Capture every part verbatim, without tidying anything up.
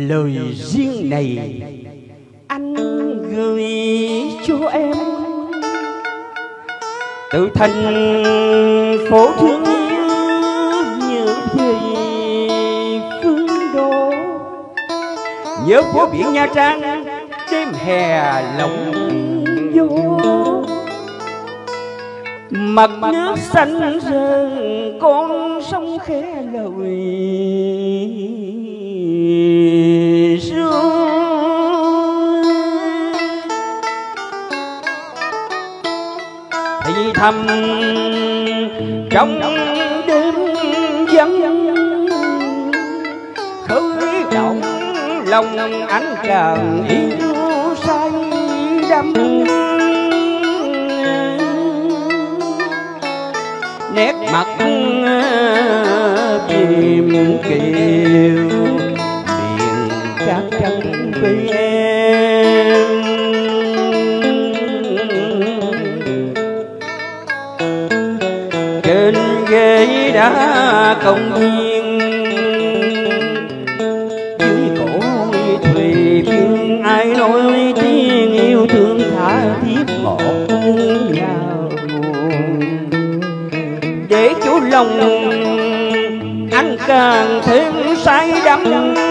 lời riêng này anh gửi cho em từ thành phố thương yêu, nhớ về phương đô, nhớ phố biển Nha Trang đêm hè lộng vô, mặt nước xanh rừng con sông khẽ lội sương. Thì thầm trong đêm vắng khơi động lòng anh càng yêu say đắm, nét mặt chìm kiều miền cát trắng với em. Trên ghế đá công viên dưới cội thùy viên, ai nói tiếng yêu thương tha thiết ngọt ngào, để chỗ lòng anh càng thêm say đắm.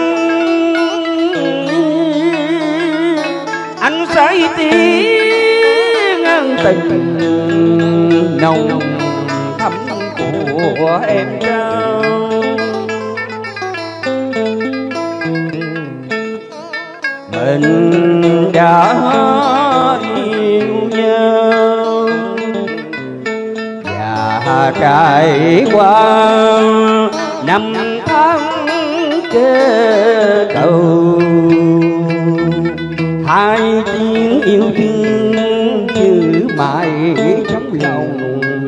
Anh say tiếng ân tình nồng thắm của em trao, mình đã yêu nhau và trải qua năm tháng kề cầu, hai tiếng yêu thương giữ mãi trong lòng.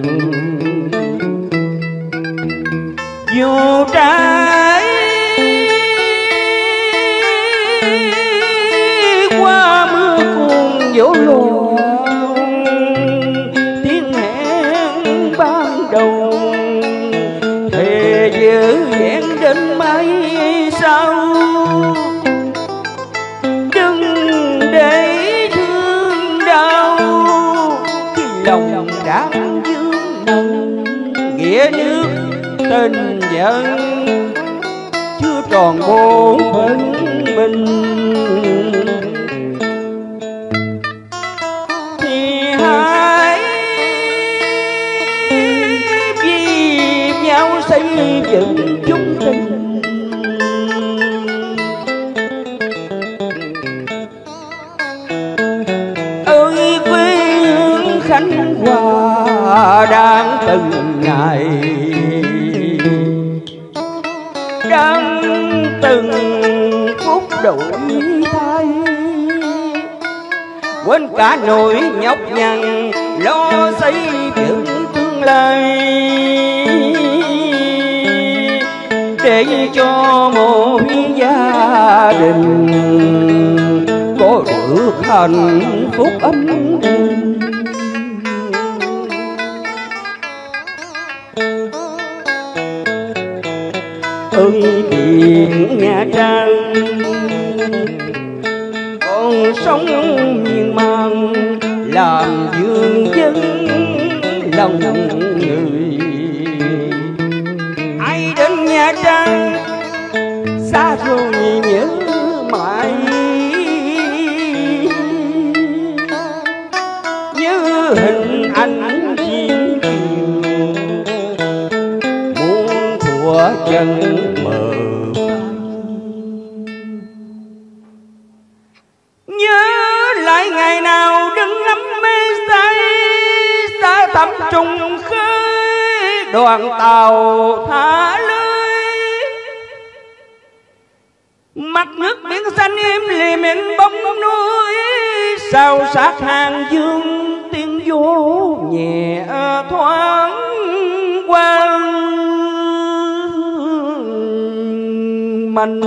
Dù trái qua mưa cuồng vỗ lùa, tiếng hẹn ban đầu thề giữ vẹn đến mãi sau, đừng để thương đau khi lòng đã vương nồng. Nghĩa nước tình dân chưa tròn bốn phần mình, thì hãy vì nhau xây dựng chung tình. Ơi quê hương Khánh Hòa đang từng ngày, đang từng phút đổi thay, quên cả nỗi nhọc nhằn lo xây dựng tương lai, để cho mỗi gia đình có được hạnh phúc ấm êm. Ơi biển Nha Trang con sông miên man làm dương dân lòng người, ai đến Nha Trang xa rồi nhớ mãi, nhớ hình ảnh chiến trường muôn thuở chân mờ, nhớ lại ngày nào đứng ngắm mê say xa thẳm trùng khơi, đoàn tàu thả lưới, mặt nước biển xanh im lìm in bóng núi, sao sát hàng dương tiếng vô nhẹ thoáng qua mình.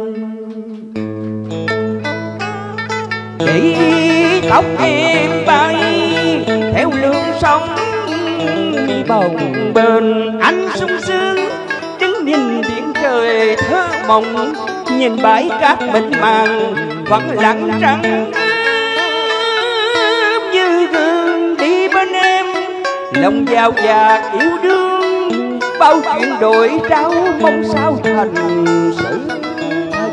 Chỉ tóc em bay theo lương sóng đi bồng bên, anh sung sướng đứng nhìn biển trời thơ mộng nhìn bãi cát mịn màng vẫn lặng trắng như gương đi bên em, lòng giàu dạt yêu đương bao chuyện đổi trao mong sao thành sự thật.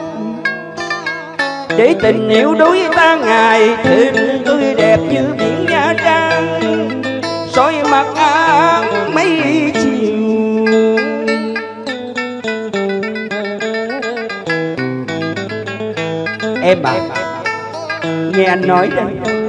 Để tình yêu đối ta ngày thêm tươi đẹp như biển Nha Trang soi mặt áng mấy chiều. Em à, nghe anh nói đây,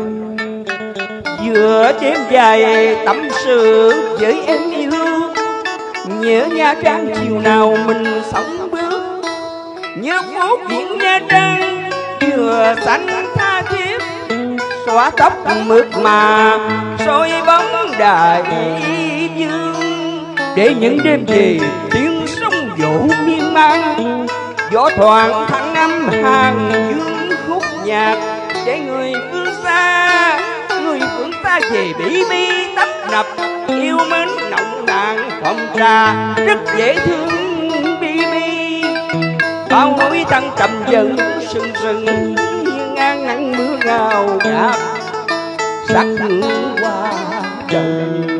vừa chém dài tâm sự với em yêu, nhớ Nha Trang chiều nào mình sống bước, nhớ phố biển Nha Trang vừa xanh tha thiết, xóa tóc mượt mà soi bóng đại dương. Để những đêm về tiếng sông vỗ miên man, gió thoảng tháng năm hàng dương khúc nhạc. Để người phương xa, người phương xa về Bỉ Bi tấp nập, yêu mến nồng nàn phòng trà rất dễ thương Bỉ Bi. Bao núi tăng trầm dần sừng sừng ngang nắng mưa ngào ngạt sắc qua trời.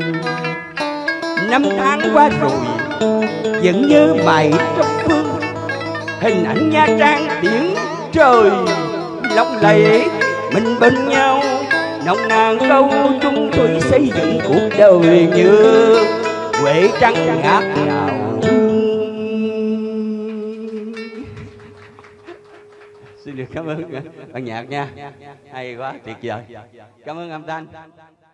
Năm tháng qua rồi vẫn nhớ mày trong phương, hình ảnh Nha Trang biển trời lộng lẫy, mình bên nhau nồng nàn câu chung thủy xây dựng cuộc đời như huệ trắng ngát ngào. Xin được cảm ơn ban nhạc nha, hay quá tuyệt vời, cảm ơn âm thanh.